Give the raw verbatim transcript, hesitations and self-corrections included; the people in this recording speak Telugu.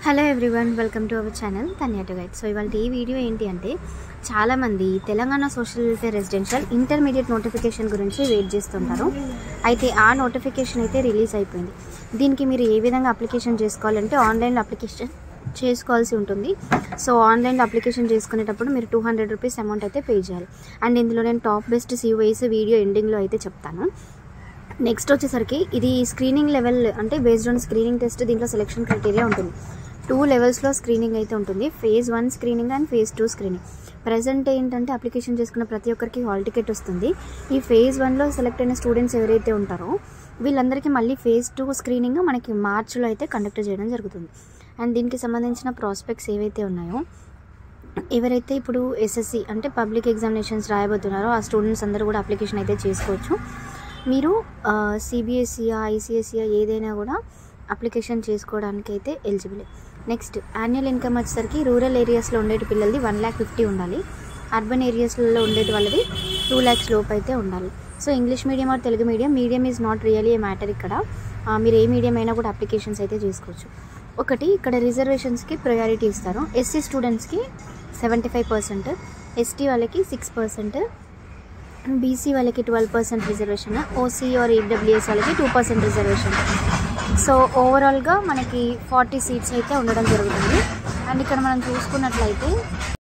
Hello everyone, welcome to our channel Tanya to guide. So ఇవాళ ఈ వీడియో ఏంటి అంటే, చాలామంది Telangana social welfare residential intermediate notification గురించి వెయిట్ చేస్తుంటారు. అయితే ఆ నోటిఫికేషన్ అయితే రిలీజ్ అయిపోయింది. దీనికి మీరు ఏ విధంగా అప్లికేషన్ చేసుకోవాలంటే ఆన్లైన్లో అప్లికేషన్ చేసుకోవాల్సి ఉంటుంది. సో ఆన్లైన్లో అప్లికేషన్ చేసుకునేటప్పుడు మీరు టూ హండ్రెడ్ రూపీస్ అమౌంట్ అయితే పే చేయాలి. అండ్ ఇందులో నేను టాప్ బెస్ట్ సీఓఎస్ వీడియో ఎండింగ్లో అయితే చెప్తాను. నెక్స్ట్ వచ్చేసరికి ఇది స్క్రీనింగ్ లెవెల్, అంటే బేస్డ్ ఆన్ స్క్రీనింగ్ టెస్ట్. దీంట్లో సెలెక్షన్ క్రైటీరియా ఉంటుంది. టూ లెవెల్స్లో స్క్రీనింగ్ అయితే ఉంటుంది. Phase one screening and phase two screening. Present ఏంటంటే అప్లికేషన్ చేసుకున్న ప్రతి ఒక్కరికి హాల్ టికెట్ వస్తుంది. ఈ ఫేజ్ వన్లో సెలెక్ట్ అయిన స్టూడెంట్స్ ఎవరైతే ఉంటారో వీళ్ళందరికీ మళ్ళీ ఫేజ్ టూ స్క్రీనింగ్ మనకి మార్చిలో అయితే కండక్ట్ చేయడం జరుగుతుంది. అండ్ దీనికి సంబంధించిన ప్రాస్పెక్ట్స్ ఏవైతే ఉన్నాయో, ఎవరైతే ఇప్పుడు ఎస్ఎస్సి అంటే పబ్లిక్ ఎగ్జామినేషన్స్ రాయబోతున్నారో ఆ స్టూడెంట్స్ అందరూ కూడా అప్లికేషన్ అయితే చేసుకోవచ్చు. మీరు సిబిఎస్ఈయా ఐసిఎస్ఈయా ఏదైనా కూడా అప్లికేషన్ చేసుకోవడానికి అయితే ఎలిజిబుల్. నెక్స్ట్ యాన్యువల్ ఇన్కమ్ వచ్చేసరికి రూరల్ ఏరియాస్లో ఉండేటి పిల్లలది వన్ ల్యాక్ ఫిఫ్టీ ఉండాలి. అర్బన్ ఏరియాస్లో ఉండేటి వాళ్ళది టూ ల్యాక్స్ లోపు అయితే ఉండాలి. So English medium or Telugu medium, medium is not really a matter. ఇక్కడ మీరు ఏ మీడియం అయినా కూడా అప్లికేషన్స్ అయితే చేసుకోవచ్చు. ఒకటి ఇక్కడ రిజర్వేషన్స్కి ప్రయారిటీ ఇస్తారు. ఎస్సీ స్టూడెంట్స్కి సెవెంటీ ఫైవ్ పర్సెంట్, ఎస్టీ వాళ్ళకి సిక్స్ పర్సెంట్, బీసీ వాళ్ళకి twelve percent reservation, OC or EWS వాళ్ళకి టూ పర్సెంట్ రిజర్వేషన్. సో ఓవరాల్గా మనకి ఫార్టీ సీట్స్ అయితే ఉండడం జరుగుతుంది. అండ్ ఇక్కడ మనం చూసుకున్నట్లయితే